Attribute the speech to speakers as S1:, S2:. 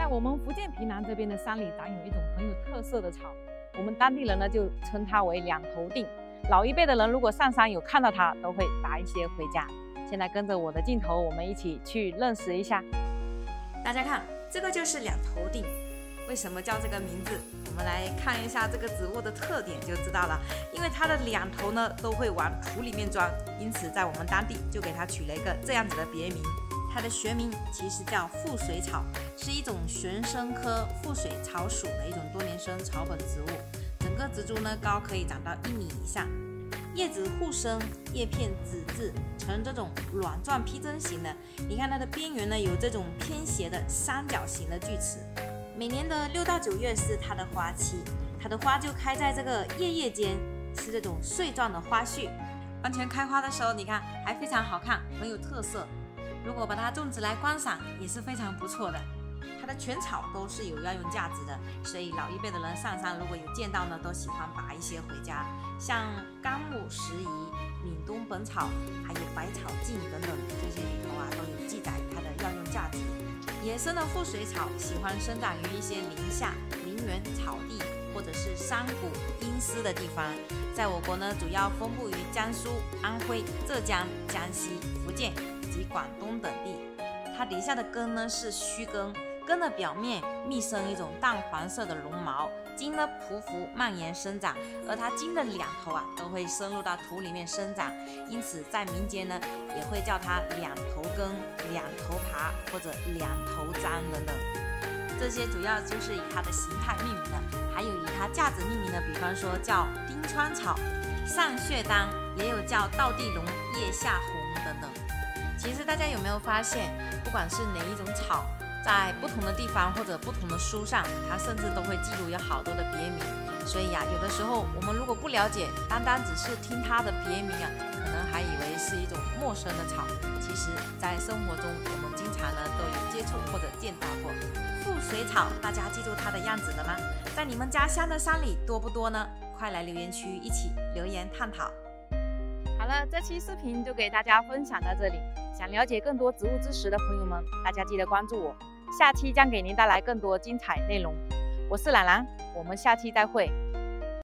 S1: 在我们福建平南这边的山里，长有一种很有特色的草，我们当地人呢就称它为两头锭。老一辈的人如果上山有看到它，都会拔一些回家。现在跟着我的镜头，我们一起去认识一下。大家看，这个就是两头锭。为什么叫这个名字？我们来看一下这个植物的特点就知道了。因为它的两头呢都会往土里面钻，因此在我们当地就给它取了一个这样子的别名。它的学名其实叫覆水草，是一种玄参科覆水草属的一种多年生草本植物。整个植株呢高可以长到1米以上，叶子互生，叶片子质，呈这种卵状披针形的。你看它的边缘呢有这种偏斜的三角形的锯齿。每年的6到9月是它的花期，它的花就开在这个叶间，是这种穗状的花序。完全开花的时候，你看还非常好看，很有特色。如果把它种植来观赏，也是非常不错的。它的全草都是有药用价值的，所以老一辈的人上山如果有见到呢，都喜欢拔一些回家。像甘木石楹、闽东本草，还有百草镜等等，这些里头啊都有记载它的药用价值。野生的覆水草喜欢生长于一些林下、林园、草地或者是山谷、阴湿的地方。在我国呢，主要分布于江苏、安徽、浙江、江西、福建以及广东等地。它底下的根呢是须根，根的表面密生一种淡黄色的绒毛，茎呢匍匐蔓延生长，而它茎的两头啊都会深入到土里面生长，因此在民间呢也会叫它两头根、两头爬或者两头獐等等。这些主要就是以它的形态命名的，还有以它价值命名的，比方说叫丁川草、上血丹，也有叫道地龙、叶下红等等。其实大家有没有发现，不管是哪一种草，在不同的地方或者不同的书上，它甚至都会记录有好多的别名。所以呀，有的时候我们如果不了解，单单只是听它的别名啊，可能还以为是一种陌生的草。其实，在生活中我们经常呢都有接触或者见到过。覆水草，大家记住它的样子了吗？在你们家乡的山里多不多呢？快来留言区一起留言探讨。好了，这期视频就给大家分享到这里。想了解更多植物知识的朋友们，大家记得关注我，下期将给您带来更多精彩内容。我是兰兰，我们下期再会。